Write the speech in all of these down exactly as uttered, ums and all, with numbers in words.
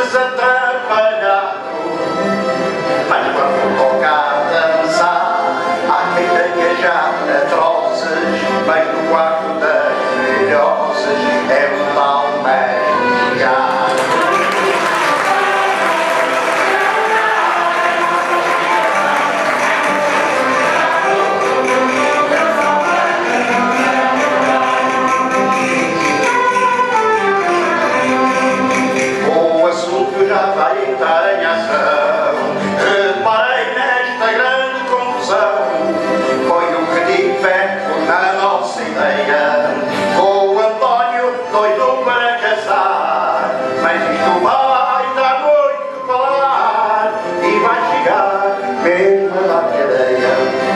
desatrapalhado. Mas quando toca a dançar, há quem tenha já atrozes, mas no quarto das filhoses é um tal mestre. Já vai entrar em ação. Reparei nesta grande confusão. Foi o que tivemos na nossa ideia. Com o António doido para casar. Mas isto vai dar muito que falar. E vai chegar mesmo a dar cadeia.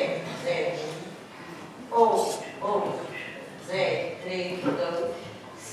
Oh, oh, Zé, três, dois,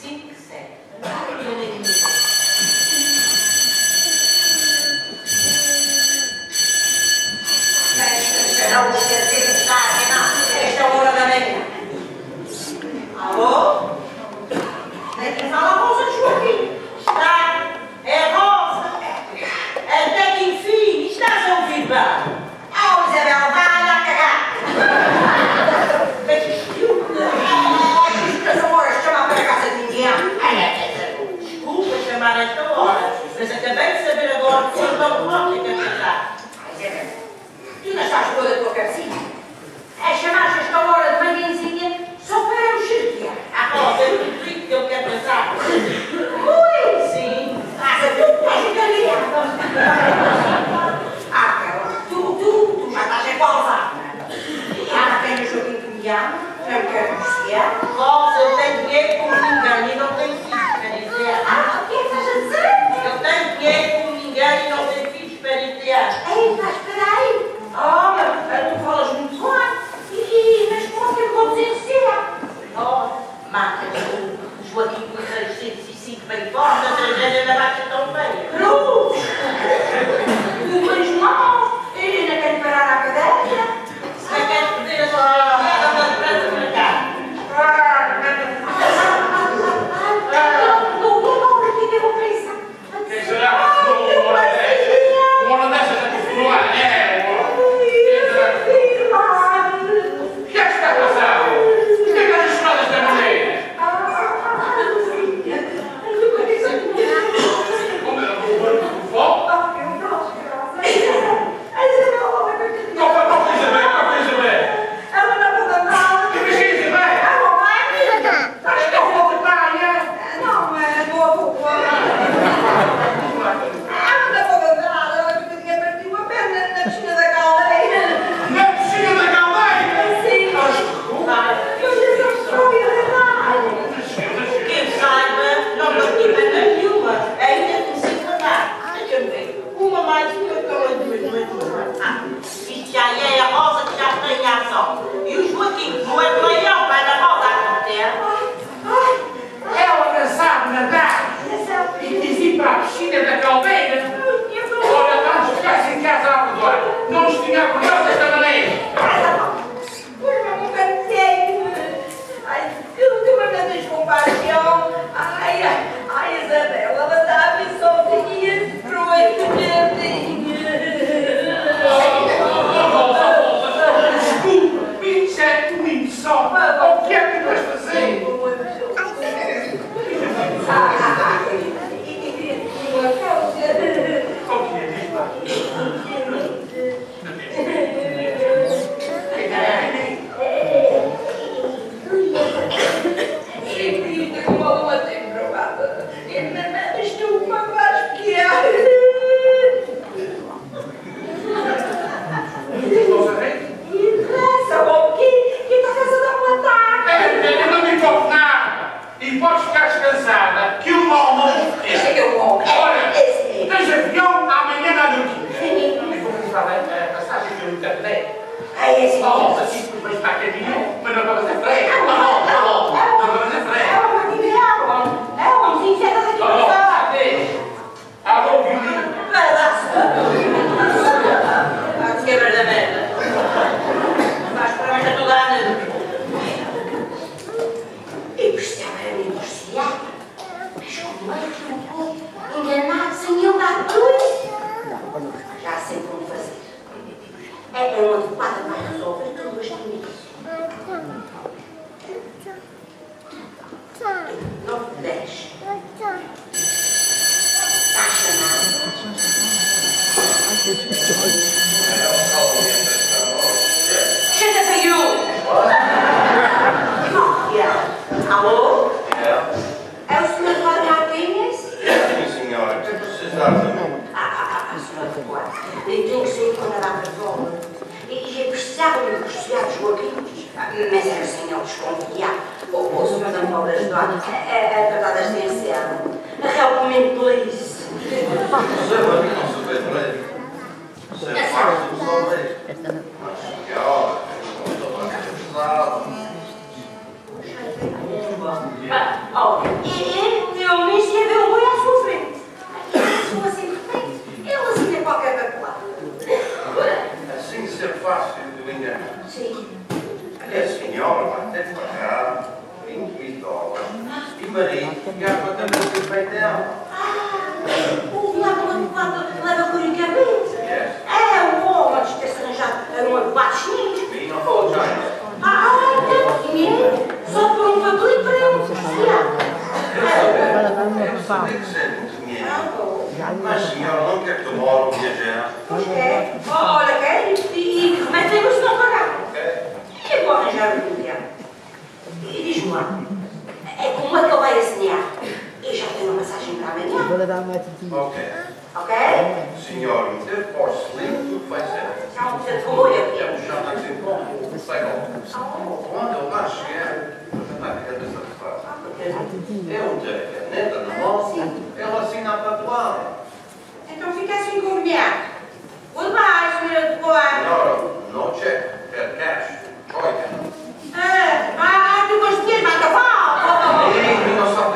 Joaquim com seiscentos e cinco bem forte, a tragédia da baixa tão feia. Cruz! O Luís não! Ele ainda quer parar a cadeia? Se não queres perder a sua vida, anda depressa para cá. Não, não, não, aqui tem uma pressa. Quem será que falou uma hora dessas? Uma hora dessas é que falou, é? O que é que está a passar? Por que é que as estradas da maneira? Como é o barulho do fogo? Qual foi a Isabel? Qual foi a Isabel? Ela não pode andar. Que me diz, Isabel? Ela vai. Acho que eu vou voltar, é? Não, é boa, boa. Ela não pode andar. Ela tinha partido a perna na piscina da caldeira. Na piscina da caldeira? Sim. Eu já sou história verdade. Quem saiba, não participa nenhuma. Ainda consigo andar. Deixa-me ver. Uma mais uma que eu ando. Ah, isto já é a Rosa que já está em ação. E o Joaquim, não é de leão, vai na Rosa a correr. Ela não sabe nadar e quis ir para a piscina da caldeira. Olha, vamos ficar em casa a redor. Não nos tinha acordado desta maneira. Ai, eu não tenho nada de compaixão. Ai, ai, ai, Isabela, ela dá-me sozinha para o equipamento. Desculpa, isso é muito só. O que é que vais fazer? O que é Eu não me toco nada. E podes ficar descansada que o mal não morreu. Olha, tens avião amanhã na noite. E vou comprar a passagem pelo internet. Oh, assim que vais para a caminho, mas não vamos a freio. Não, não, não, não vamos a freio. Alô, alô, violino. Vai lá. Vai quebrar da merda. Vais para a merda toda a noite. Eu precisava negociar, mas como é que eu vou enganar sem eu dar tudo? Já sei como fazer. É uma adequada para resolver tudo isto nisso. Nove, dez. Está chamado. Chega para you! Alô? É o senhor Cláudio Martínez? Sim, senhora. O que precisava de mim? Ah, ah, ah, senhor Cláudio. Eu tenho que sair quando a data volta. E eu precisava de negociar os Joaquim, mas era sem ele desconfiar. O senhor não pode ajudar a tratar desta encena. Help me, please. Você vai vir não se vê breve. Você é fácil de resolver. Mas, senhora, eu não estou mais pesado. Oh, e eu nem se vê um boi à sua frente. Se fosse importante, elas ainda qualquer papelada. Assim ser fácil de enganar. Sim. A senhora vai ter que pagar vinte dólares e marido ficar com a cabeça de bem dela. Ah, o diabo advogado leva por em cabeça. Yes. É, o homem de ter-se arranjado um advogado chinês. Me não apologize. Ah, tem dinheiro. Só por um papel para eu negociar. Eu sabia que ser muito dinheiro. Mas, senhora, não quer que eu moro viajar. Pois é. Olha, quer? E remetem-me se não pagar. Ok? E eu vou arranjar um dinheiro. E diz-me lá, é como é que ele vai assinar? Eu já tenho uma massagem para amanhã. Ok. Ok? Senhora, meter porcelana, tudo vai ser. Não precisa de como eu. É um chão assim como o cego. Quando ele lá chegar, eu já está a cabeça de fora. Eu tenho a caneta na mão, ele assina a tatuada. Então fica assim combinado. Goodbye, senhora de boa. Senhora, no check, quer cash, troika. Ah, ah, tu gostas de mais cavalo? Sim, não sabe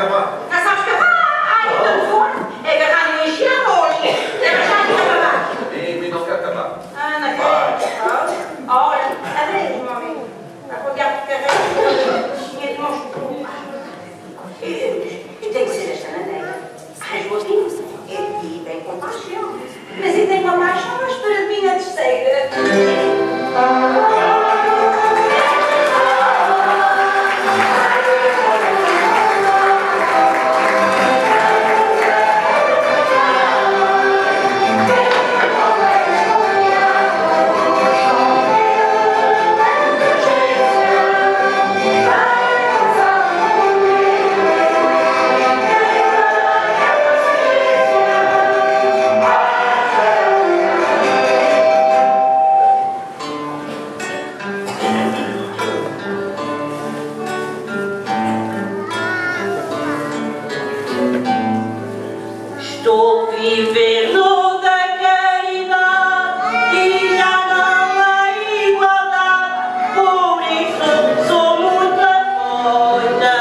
Inverno da caridade e já não há igualdade, por isso sou muito afoita.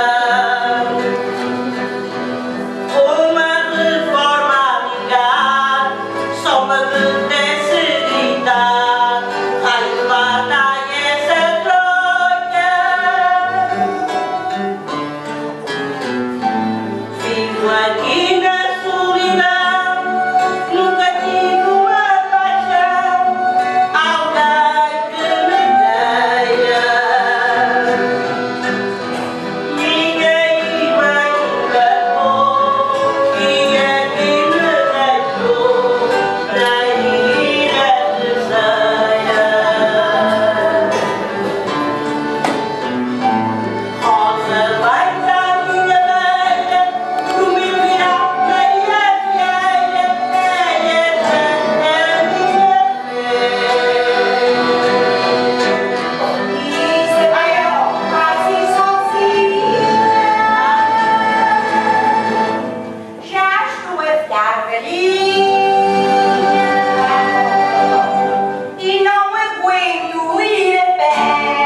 Uma reforma a ligar, só me apetece gritar, ai guarda essa troika. Vivo aqui na solidão, nunca tive uma paixão, alguém que me queira. Ninguém vai nunca for, e é que me deixou na ilha terceira. Rosa vai para minha beira, pro meu virar meia vieira, essa é a minha fé. Isso vai ao quase sozinha. Já estou a ficar velhinha e não aguento ir a pé.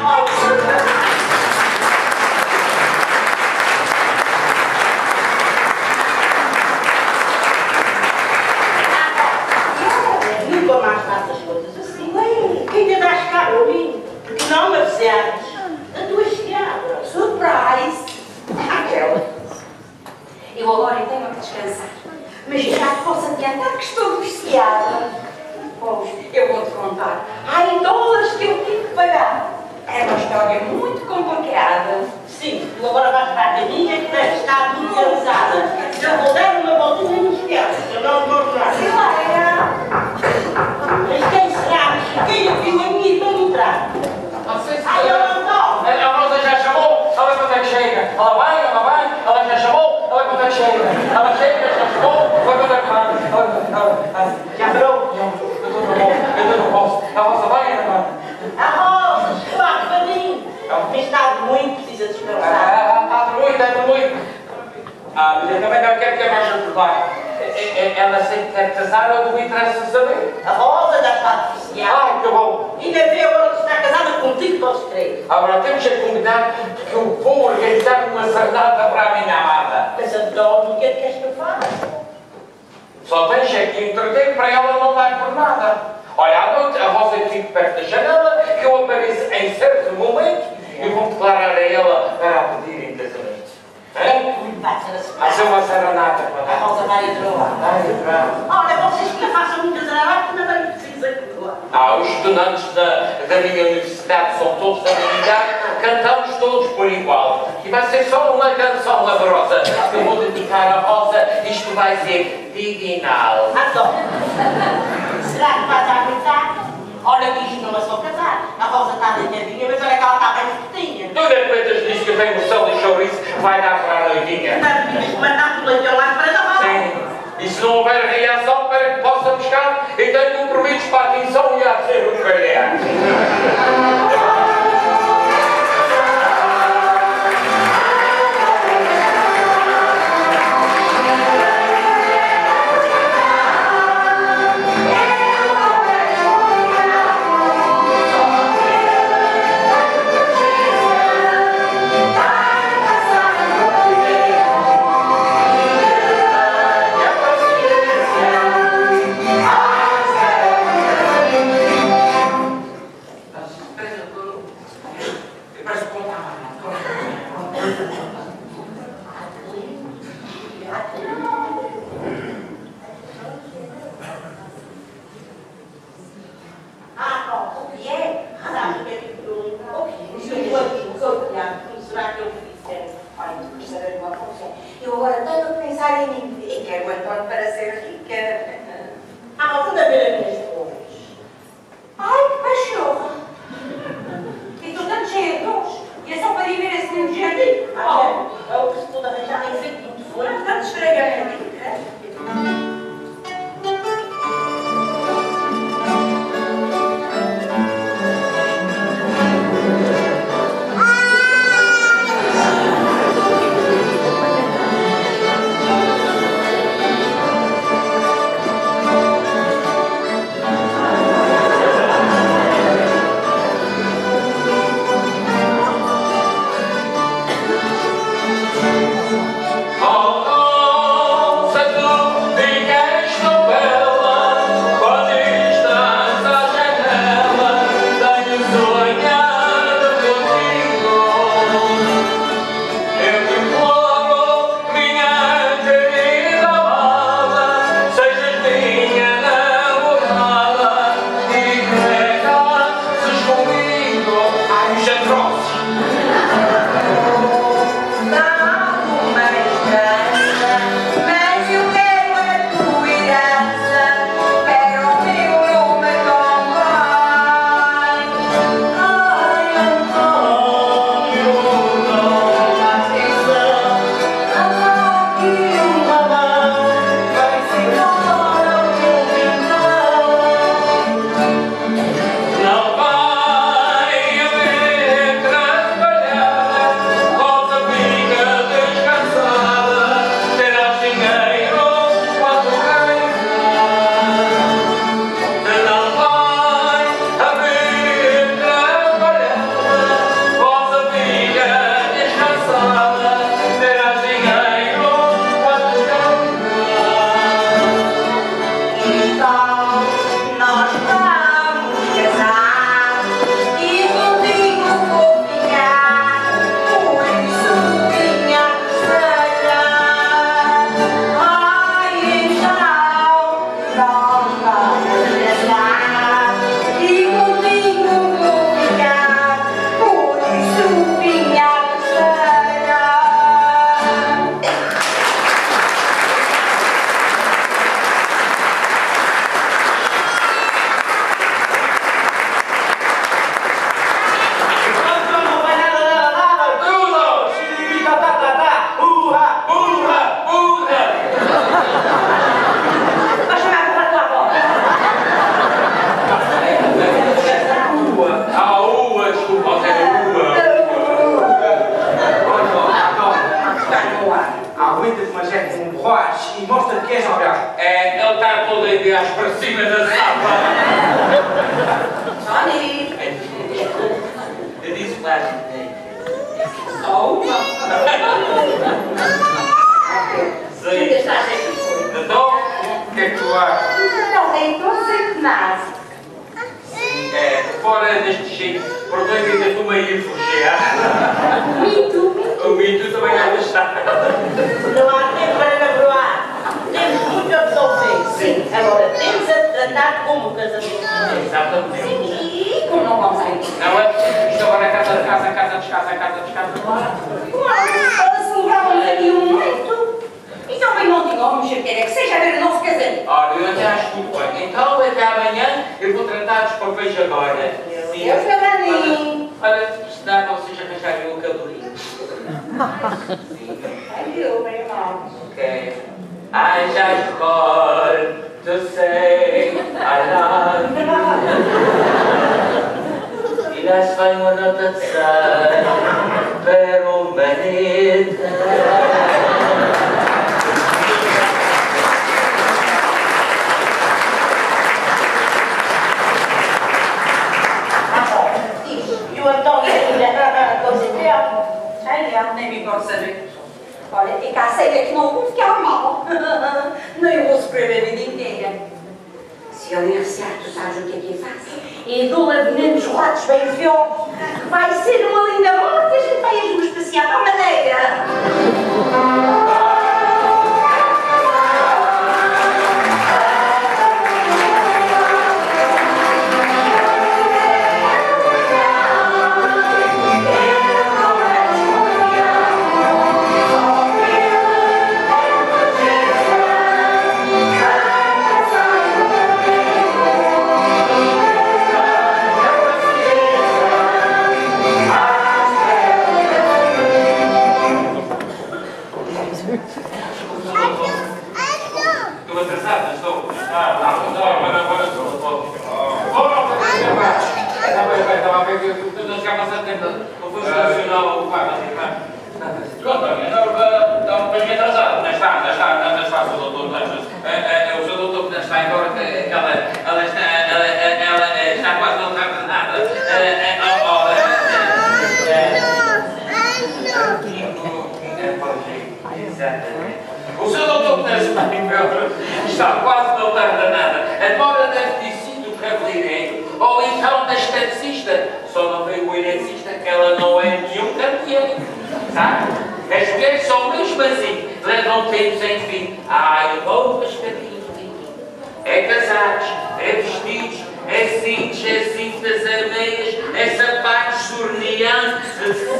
Nunca mais faço as coisas assim. Ainda das caro a mim, porque não me avisares. A tua chegada. Surprise! Aquela. Eu agora tenho que descansar, mas já posso adiantar que estou viciada. Pois, eu vou-te contar. Há em dólares que eu tive que pagar. É uma história muito complicada. Sim, tu agora vais para a caminha que deve estar muito cansada. Eu vou dar uma voltinha nos piados, eu não vou mostrar. Fileira! Mas quem será? Quem é que viu a minha irmã mostrar? Não sei se... Ai, eu não estou! A Rosa já chamou, ela quando é que chega? Ela vai, ela vai, ela já chamou, ela quando é que chega? Ela chega, já chamou, ela quando é que vai? Ela, ela, ela, Já parou? eu estou no bom, eu estou no bom. A Rosa vai, ela vai. A Rosa, chegou devagarinho. Mas está muito, precisa descansar. Ah, está doido, está doido. Ah, mas eu também não quero que a mais ajudar. Ela sempre quer casar, eu não interessa saber. A Rosa já está viciada. Ai, que bom. Ainda vê agora que está casada contigo para os três. Agora temos a combinar que eu vou organizar uma sardada para a minha amada. Mas António, o que é que queres que eu faça? Só tens é que entreter para ela não dar por nada. Olha, à noite a Rosa fica perto da janela, que eu apareço em certo momento e vou declarar a ela para a pedir em casamento. Hã? Vai ser assim. Vai ser uma serenata para A dar. Rosa vai entrar. Vai entrar. Olha, vocês que não façam muitas araras, também não precisam de lá. Ah, os estudantes da, da minha universidade são todos da minha idade, cantamos todos por igual. E vai ser só uma canção laborosa que eu vou dedicar a Rosa. Isto vai ser divinal. António, será que vais aguentar? Olha que isto não é só casar. A Rosa está deitadinha, mas olha que ela está bem fortinha. Tu de repente diz que tem noção de chouriço, vai dar para a noitinha. Não tinhas que mandar o leitão lá para a Rosa. Sim. E se não houver reação para que possa buscar, e tenho compromissos para a atenção e a ser o calhar. Eu agora tenho que pensar em mim e quero o António para ser rica. Ah, mas anda a ver as minhas flores. Ai, que pachorra! E estou tanto cheia de dores. E é só para ir ver esse lindo jardim. Ah, é o que se pode arranjar em feito muito flor. Tanto esfregamento. Aguenta-te, mas é com um borracho e mostra que és alguém. É, ele está todo aí viagem para cima da sapa. Johnny! Eu disse plástico. Oh! Sim. Então, o que é que tu achas? Não, então sei que nasce. É, fora deste jeito, por dois ainda estou meio a fugir. Mito! O mito também vai deixar. Não há tempo para namorar. Temos muito a resolver. Sim. Agora, temos a tratar como casamento. Exatamente. E como não vamos sair? Não é? Isto agora é casa de casa, casa de casa, casa de casa. Claro, assim vamos aqui um momento. Então bem ontem vamos querer que seja a ver o nosso casamento. Olha, eu até acho muito bem. Então até amanhã eu vou tratar dos papéis agora. Sim. Eu também. Olha, se dá para vocês arranjarem o cabelinho. Ai, eu, bem mal. Ok. I just called to say I love you. E lá se vai uma nota de sal para o maneta. E o Antônio ainda considerou. Ai, não, nem me importa saber. Olha, e cá sei que não vou ficar mal. Nem eu vou sofrer a vida inteira. Se eu iniciar, tu sabes o que é que eu faço? E dou-lhe venenos ratos bem fios. Vai ser uma linda morte e a gente vai as duas passear para a Madeira. O seu doutor está quase não tarda nada. Agora deve ter sido cabeleireiro ou então da esteticista. Só não veio o eletricista que ela não é nenhum campeão. Sabe? As mulheres são mesmo assim. Levam tempos em fim. Ai, roupas carinhos. É casados, é vestidos, é cintos, é cintas, é meias, é sapatos, sorneantes.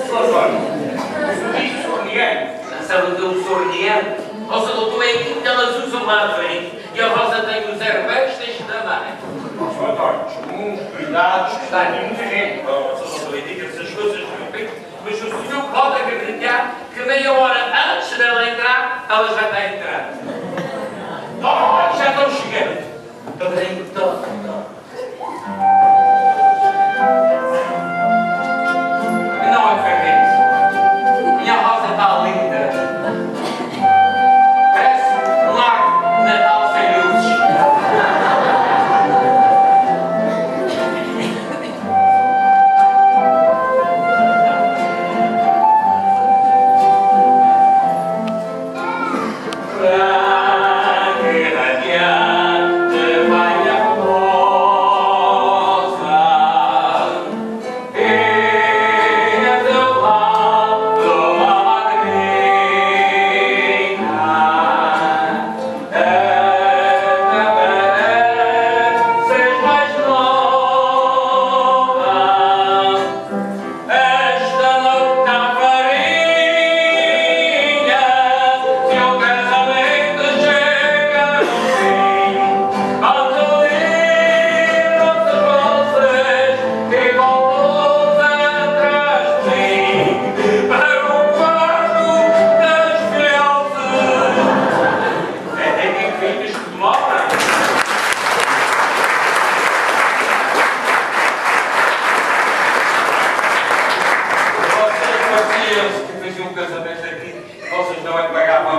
Diz sorneante. Sabe o que é um sorneante? O seu doutor é aquilo que elas usam lá à frente. E a Rosa tem os herbeiros, deixa também. Ó, senhor António, uns cuidados que está aqui muita gente. Ó, seu doutor, indica-se as coisas no peito, mas o senhor pode acreditar que meia hora antes dela entrar, ela já está a entrar. Oh, já estão chegando. Peraí, então. Não acredito. Minha Rosa está linda. Parece um lago de Natal sem luzes. Vocês não é que pagavam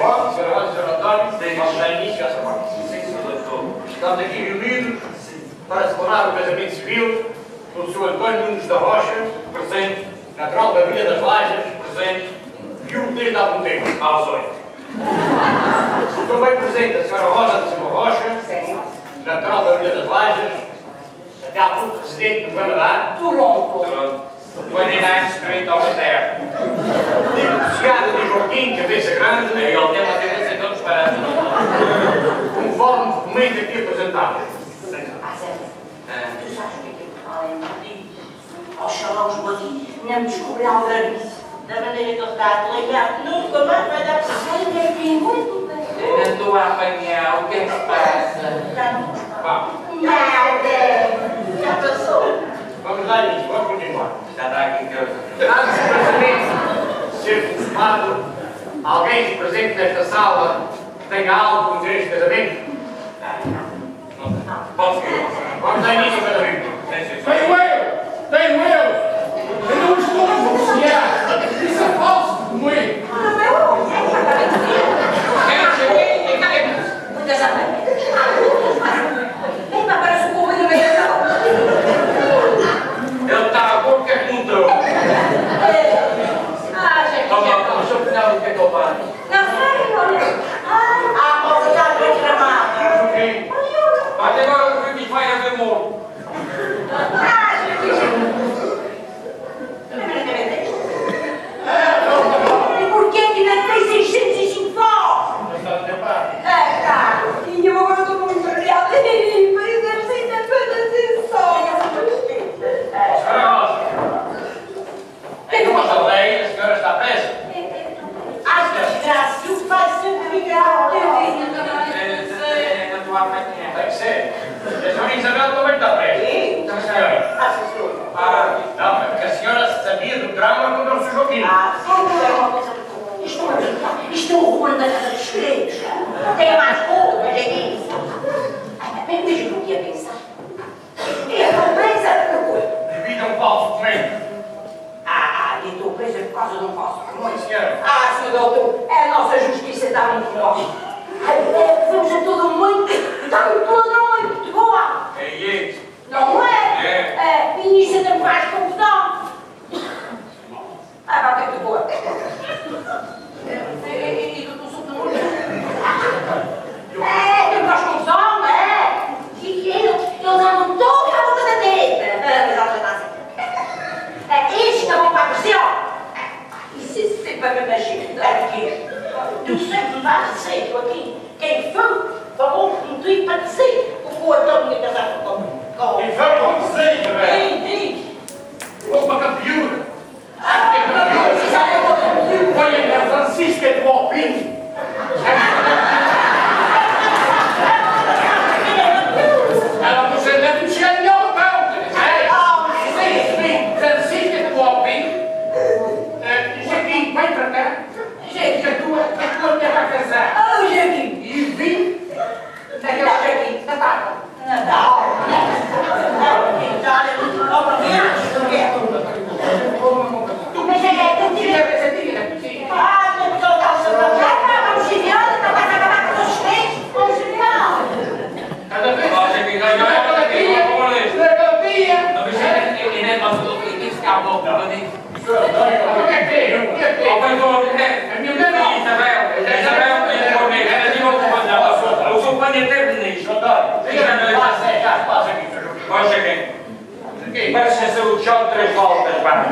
Bom, senhora Rosa e senhor António, vamos dar início a essa parte. Estamos aqui reunidos para celebrar o casamento civil do senhor António Nunes da Rocha, presente, natural da Vila das Lajes, presente, viúvo desde há algum tempo, aos oito. Também presente a senhora Rosa da Silva Rocha, natural da Vila das Lajes, até há pouco residente no Canadá, Toronto. vinte e nove Street of Terra. Divorciada de Joaquim Cabeça Grande, Ele tem uma cabeça que eu disparado. conforme documento aqui apresentado. Ah, Zé, tu sabes o que é que Portugal é muito? Oxalá os bandidos não me descobrir aldrabice. Da maneira que ele está a lembrar, nunca mais vai dar para Ai, meu filho, muito bem. Eu estou a apanhar, o que é que se passa? Já não Vá, Nada. já passou. vamos lá início, vamos continuar. Já está aqui que eu... Antes do casamento ser consumado, alguém presente nesta sala tenha algo com direito de casamento? Posso ir? Vamos dar início ao casamento. Tenho eu! Tenho eu! Eu não estou a negociar! Isso é falso, comigo! Muitas vezes. Epa, parece um correio no meio da Ele está a boca que mudou. Ah, gente. Toma, o seu final do que é que eu faço? Não sei, olha. Ah, A moça já foi tramada. Ok? Até agora o que vai haver morto. ah, gente. E por que que não tem seiscentos e cinco votos? Não está a tempo. É, tá. E eu agora estou muito variada. Mas eu sei que é só. Senhora Rosa, em nome da lei, a senhora está presa? Ai, que desgraça, o pai sempre ligado. Eu estou a apanhar. Tem que ser. E a senhora Isabel também está presa. Então, a senhora. Ah, sim, senhor. Ah, não, é porque a senhora sabia do trauma contra o seu Joaquim. Ah, sim, é uma coisa muito boa. Isto é Isto é o rumo da casa dos gregos. Tem mais couro, mas é isso. Bem, veja o que ia pensar. Eu estou presa por coisa. Devido a um falso documento. Ah, eu estou presa por causa de um falso documento. Sim, senhora. Ah, senhor doutor, a nossa justiça está muito boa. Vamos a todo muito, está muito ladrão muito boa. É isso. Não é? É. É, e isso ainda me faz confusão. Ah, vai ter que boa. E que eu estou super É, que me faz confusão, é? E eles, eles andam todos à boca da teta. Mas ela já está assim. É, estes que vão para a prisão. Isso é sempre a mesma gente. É aqui. Tu sempre vais dizer, Joaquim, quem foi, falou que não tinha para dizer o que o Antônio ia casar com o E foi como sei, velho. Quem diz? Vou para a campeura. Ah, isso é a boca da teta. Foi a Francisca do Alpino. Ela não se deve mexer em nenhum papel. Sim, sim, Francisca do Alpino. Joaquim, vem para cá. Gente, a tua, a tua mulher vai casar. Ah, o Joaquim. E vim Naquele Joaquim. Natal. Natal. Mas é que eu tinha... Ah, tem que colocar o seu Já papel. está, vamos chegando, não vai acabar com os suspensos. Vamos chegando. Cada vez Olha que ganhou é para aqui, vamos lá. Legaltia. Não me chega e nem para tudo que tem que ficar bom para mim. O que é que tem? O que é que Ó, tem? vai todo, é. A minha mulher não. Isabel, Isabel, é comigo. Ela diz o que vai dar. Eu sou panha eterno nisso. Passa aí, já passa aqui, seu Joaquim. Vai chegar. Aqui. Parece ser o chão de três voltas, pá.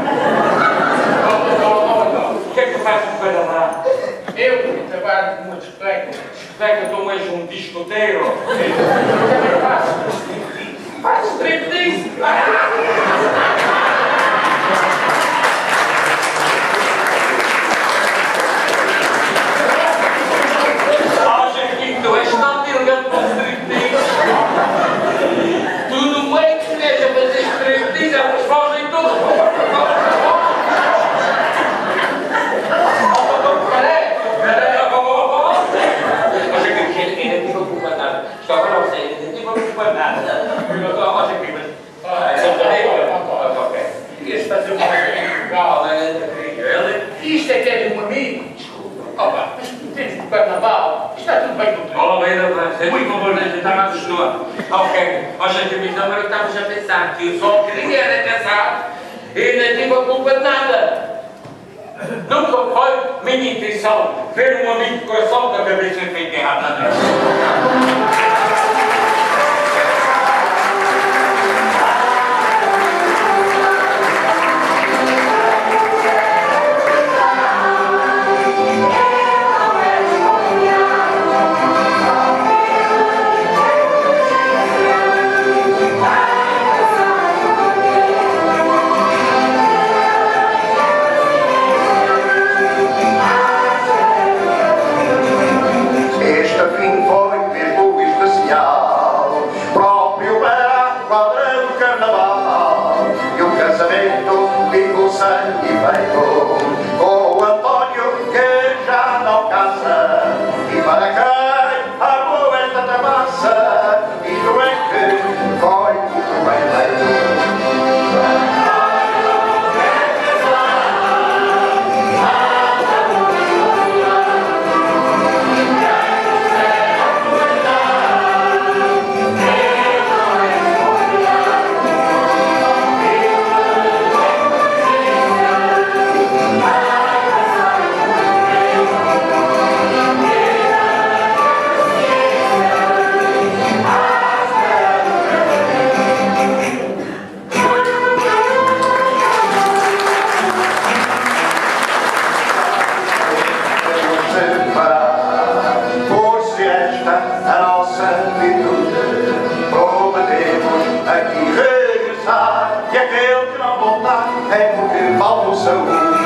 O que é que tu fazes com o lá? Eu trabalho com muito respeito. Será que tu és um discoteiro? Eu também faço. Faz striptease! Acha que tu és tão elegante com striptease? Tu no meio que esteja a fazer striptease, elas fogem todas. Acha que ainda tive a culpa nada. Isto agora não sei, ainda tive a culpa nada. Acha que mas... Queres fazer uma coisa legal? Isto é que é de um amigo. Opa, mas tu tens de é muito bom, eu estava a gostar. Ok, hoje a televisão, agora estávamos a pensar que eu só queria era casar e não tive a culpa de nada. Nunca foi minha intenção ver um amigo de coração da cabeça feita errada. É porque falta o saúde.